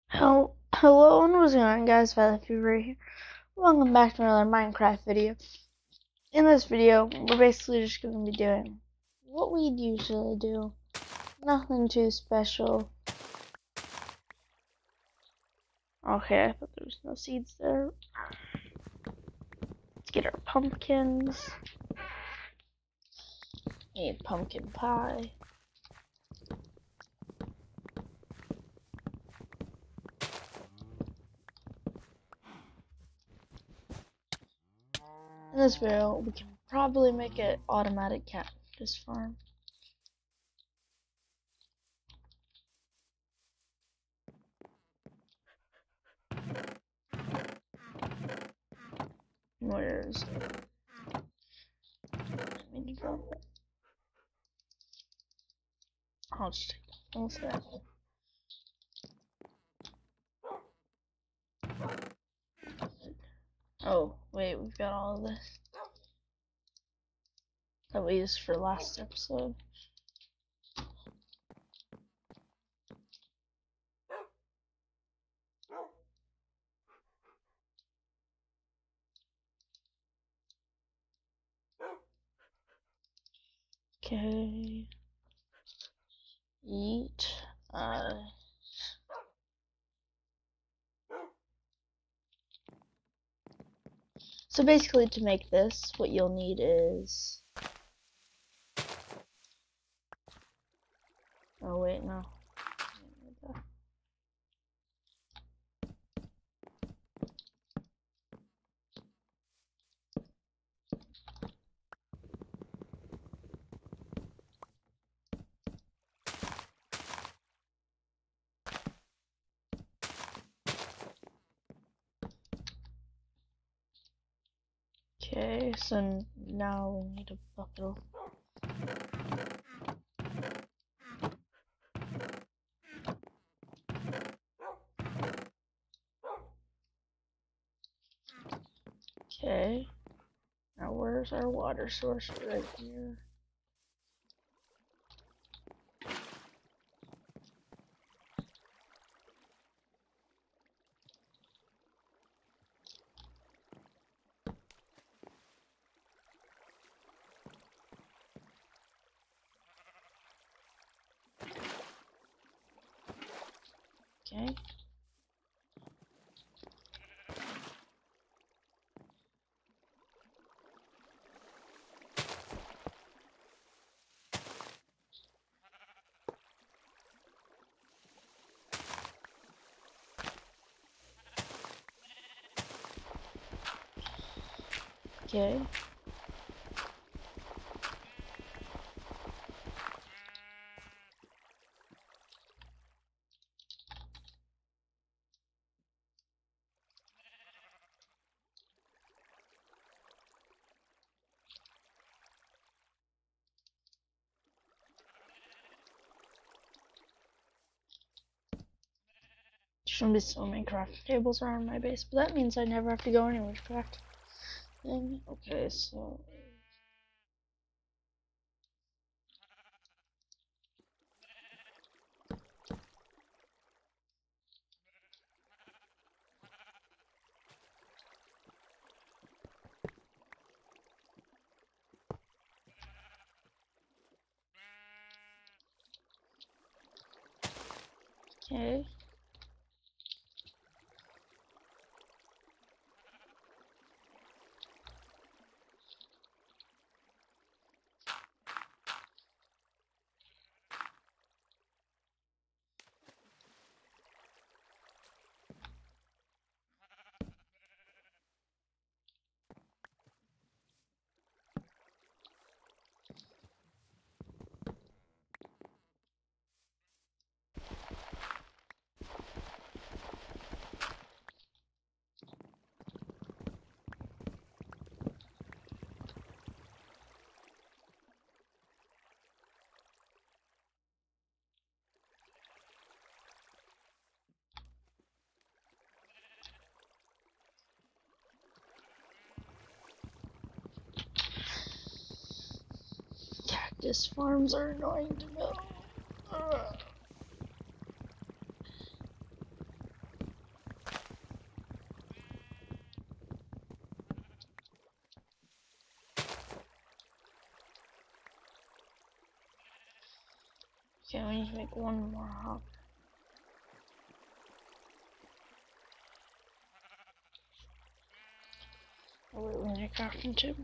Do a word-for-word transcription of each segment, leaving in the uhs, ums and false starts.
Hel- Hello and what's going on, guys? Violet Fever here. Welcome back to another Minecraft video. In this video, we're basically just going to be doing what we usually do. Nothing too special. Okay, I thought there was no seeds there. Let's get our pumpkins. Need pumpkin pie. In this video, we can probably make an automatic cactus farm. Where's it? Let me develop it. I'll just take that. One sec. Oh, wait, we've got all of this that we used for last episode. Okay. Eat. Uh. So basically, to make this, what you'll need is. Oh wait, no. Okay, so now we need a bucket. Okay. Now where's our water source? Right here. Okay. Okay. Shouldn't be so many crafting tables around my base, but that means I never have to go anywhere to craft thing. Okay, so okay. Cactus farms are annoying to build. Ugh. Okay, we need to make one more hop. Oh wait, we need a crafting table.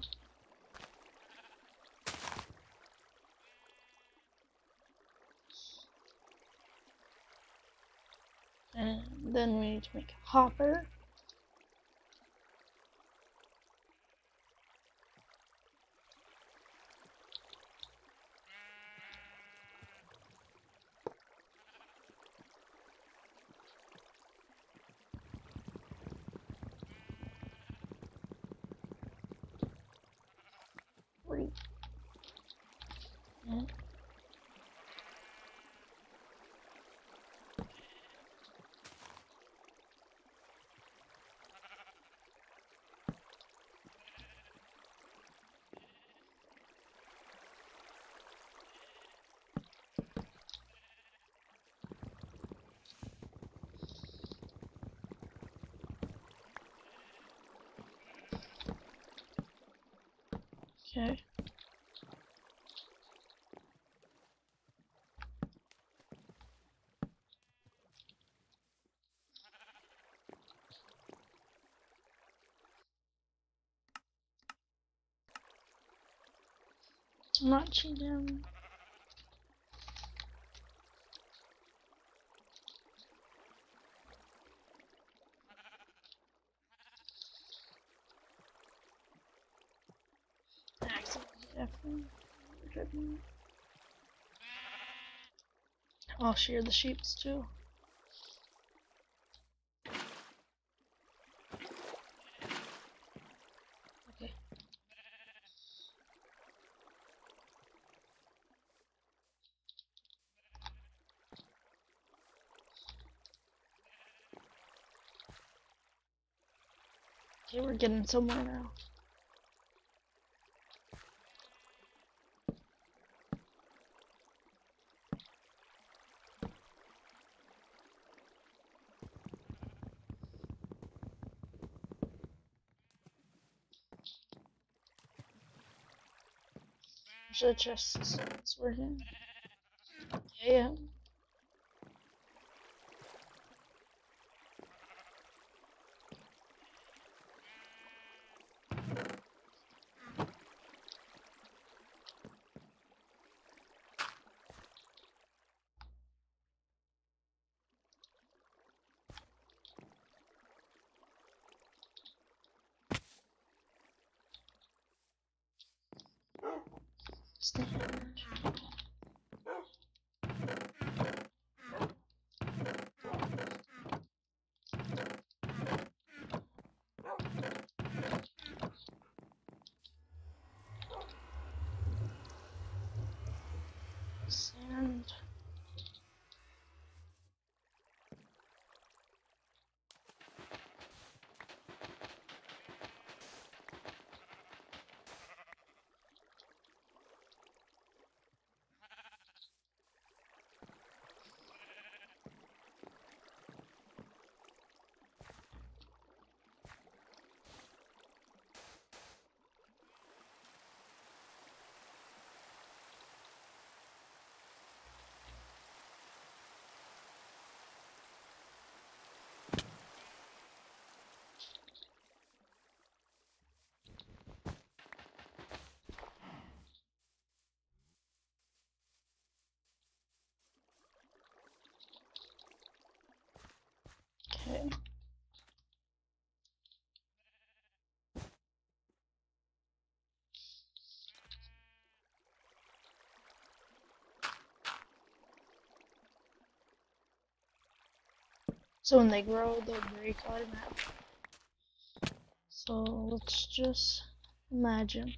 And then we need to make a hopper. Three. Mm. Okay. I'm not cheating. Accidentally, definitely. I'll shear the sheeps too. Okay. Okay, we're getting somewhere now. There's a chest. It's working. Yeah, yeah. Stand. Sand. Okay. So when they grow, they'll break automatically. So let's just imagine.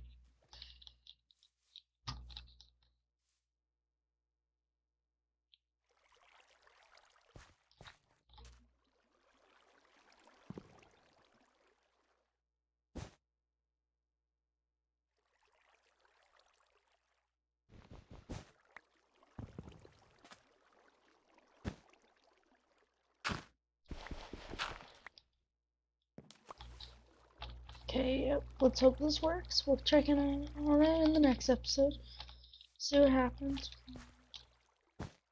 Okay, yep. Let's hope this works. We'll check in on it in the next episode. See what happens.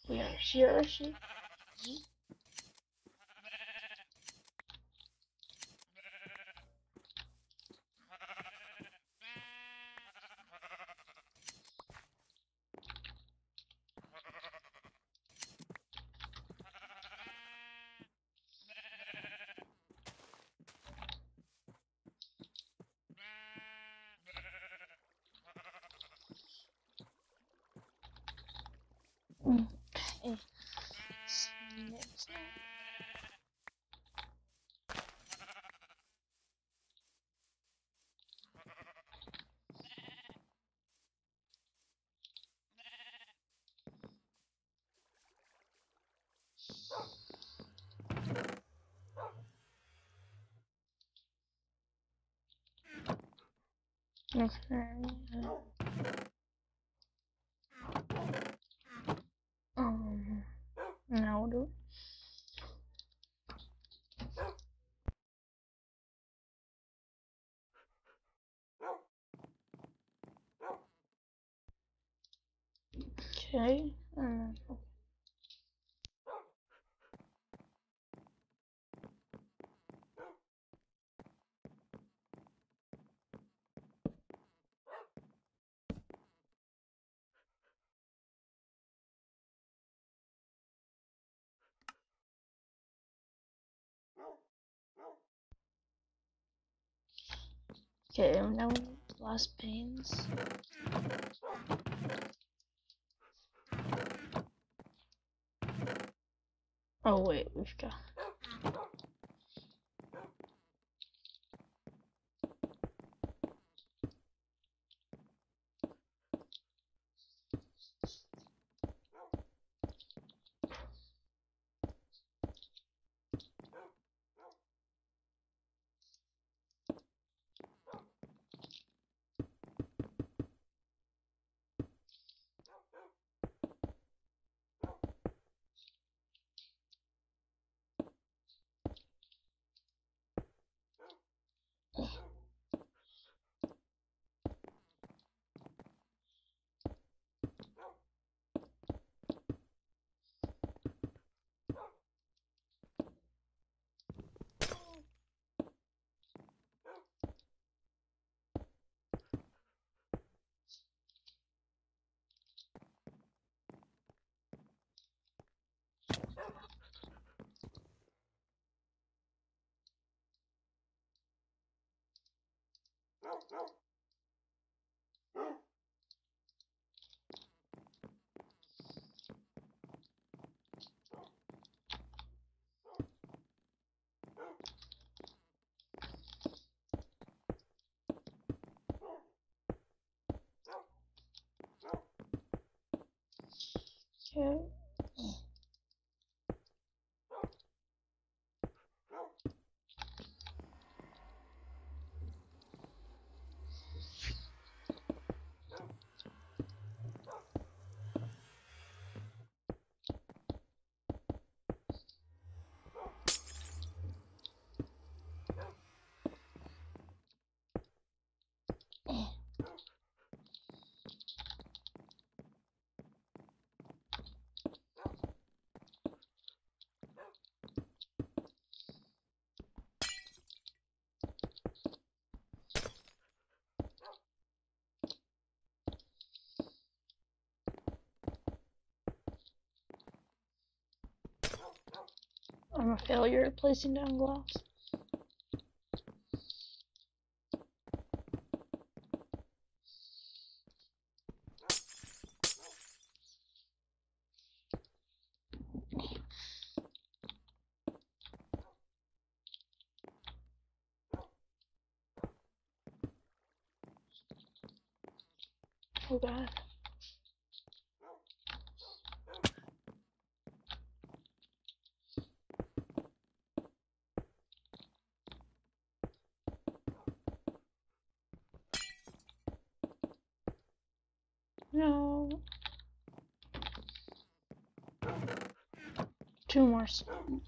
We are seriously. Okay. Next. Okay. Um. Now we'll do it. Okay. Um. Okay. Now last panes. Oh wait, we've got. Okay. I'm a failure at placing down glass. Oh god. No. Two more sound.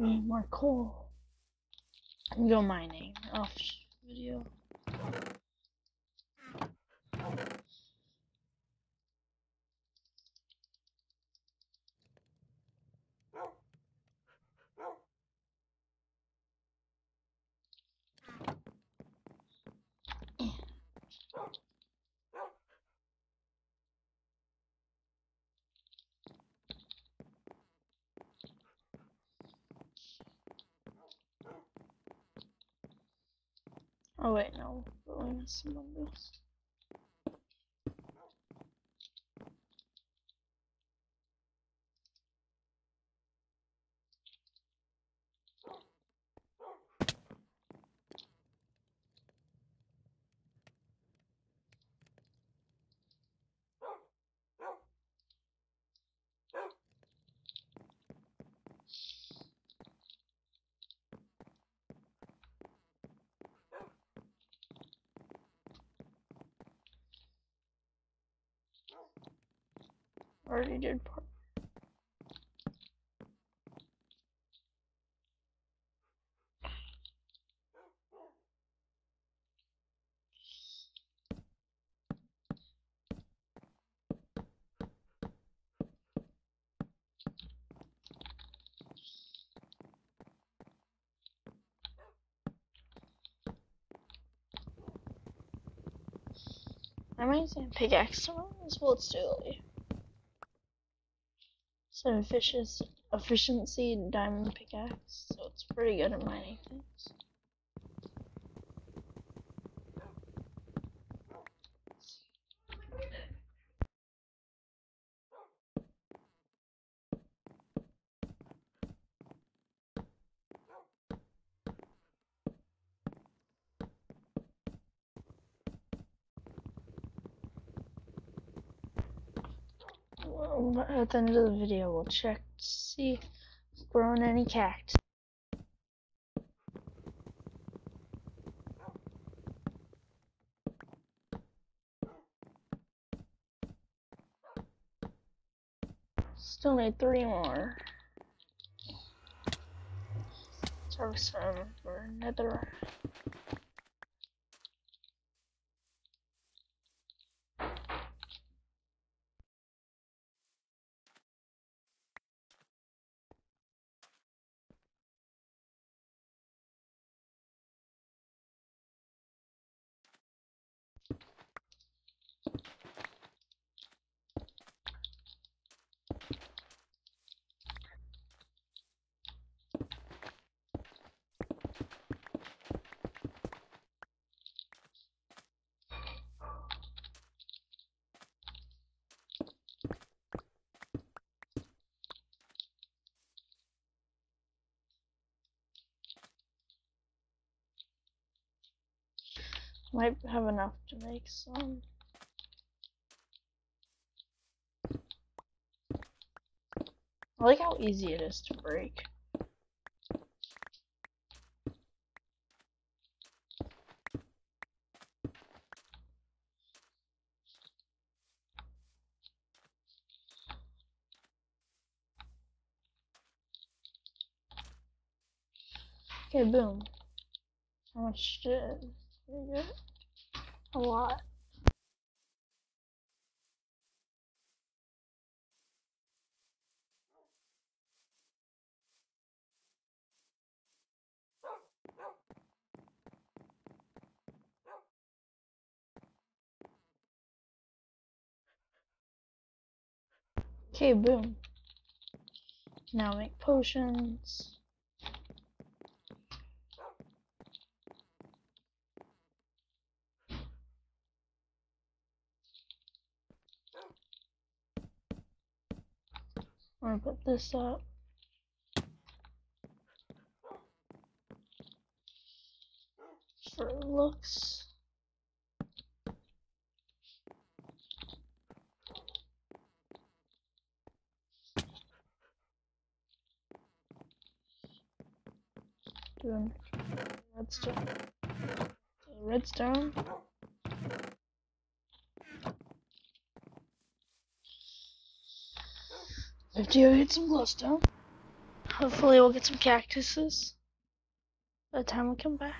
need more coal. And go mining off video. Oh wait, no, but we missed some numbers. Already did part. I might say pickaxe as well. It's too early. So efficiency, efficiency diamond pickaxe, so it's pretty good at mining things. Well, at the end of the video, we'll check to see if we've grown any cactus. Still need three more. Service room for nether. Might have enough to make some. I like how easy it is to break. Okay, boom. How much did we get? A lot. Okay, boom. Now make potions. I'm gonna put this up. For looks. Doing redstone. Redstone. Fifty, I hit some glowstone. Hopefully we'll get some cactuses by the time we come back.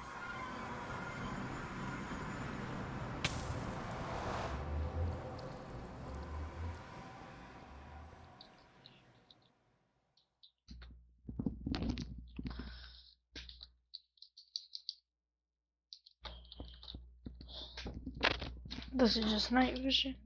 This is just night vision.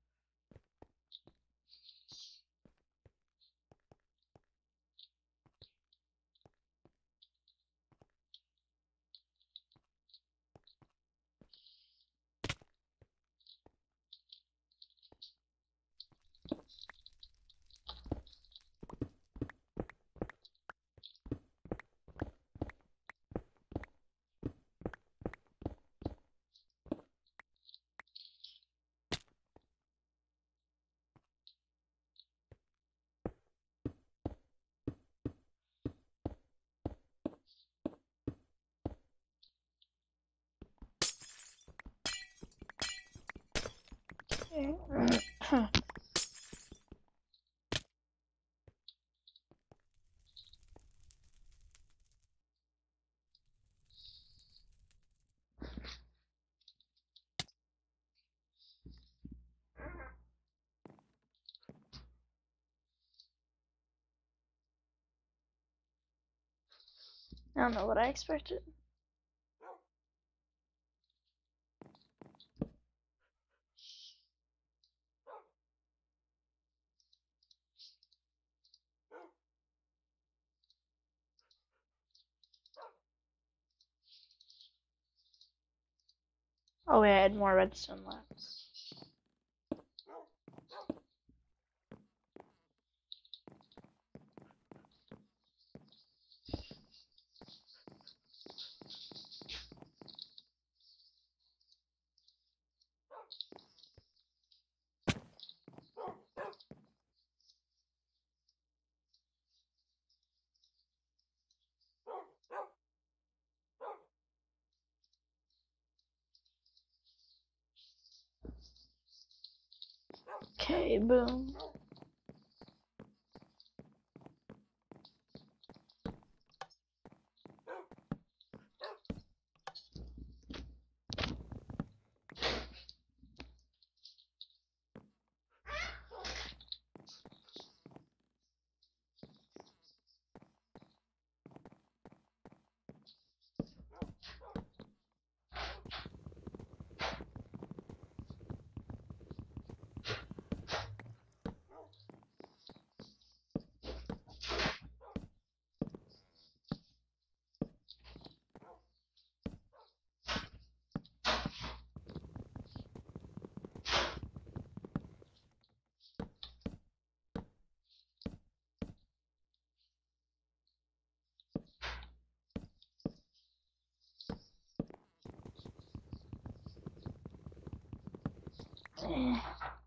Okay. I don't know what I expected. Oh wait, I had more redstone lamps. Okay, boom. Eh.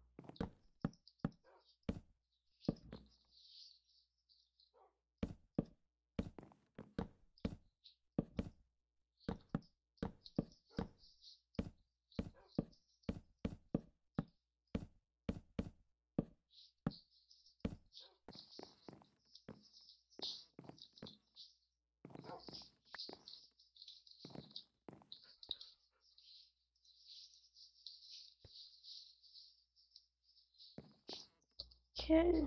Okay.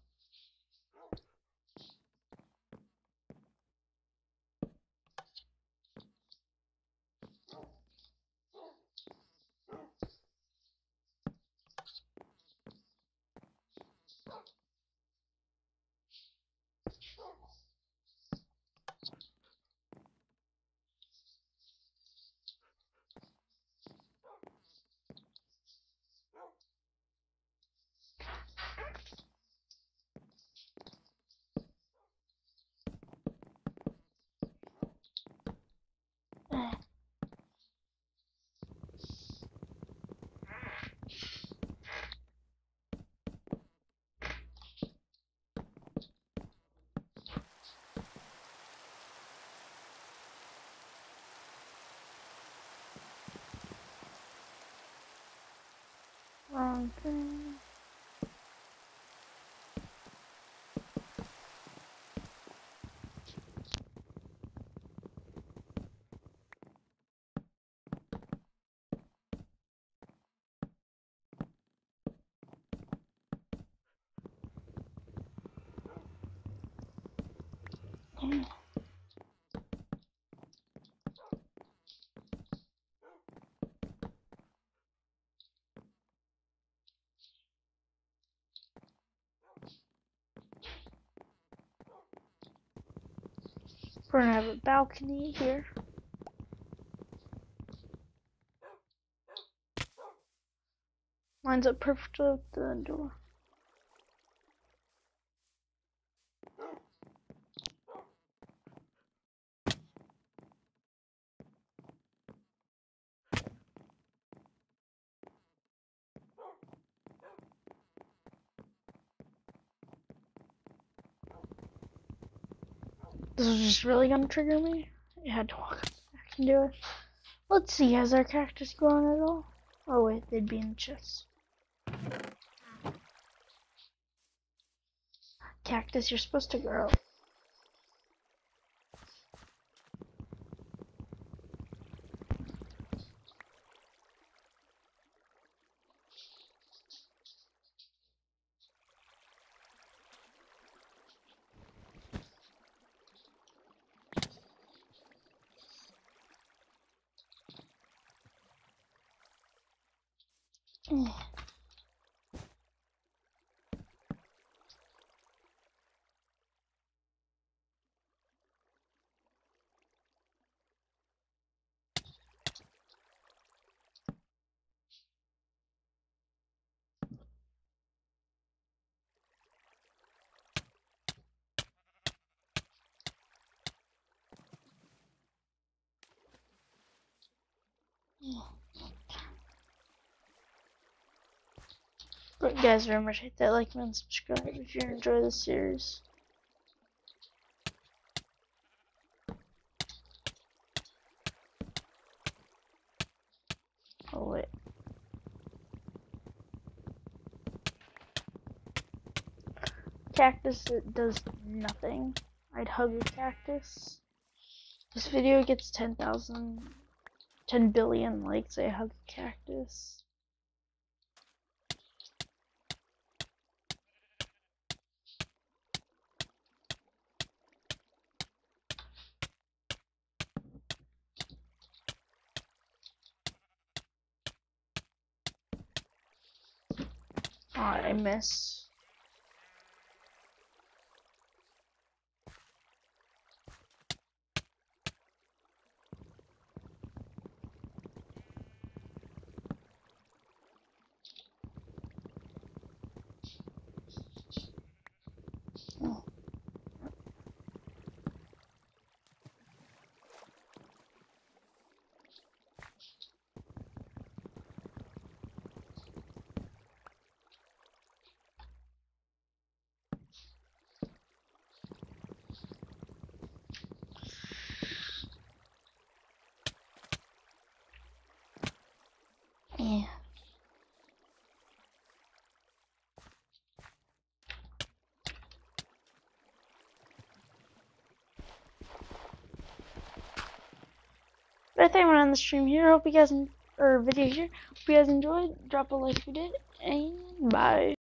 Eh. Wrong thing. We're gonna have a balcony here. Lines up perfectly with the door. This is just really gonna trigger me. I had to walk back and do it. Let's see, has our cactus grown at all? Oh wait, they'd be in the chest. Cactus, you're supposed to grow. Mm. But guys, remember to hit that like and subscribe if you enjoy this series. Oh wait. Cactus, it does nothing. I'd hug a cactus. This video gets ten thousand, ten billion likes. I hug a cactus. Oh, I miss. Oh. Yeah. But I think we're on the stream here. Hope you guys, or video here. Hope you guys enjoyed. Drop a like if you did, and bye.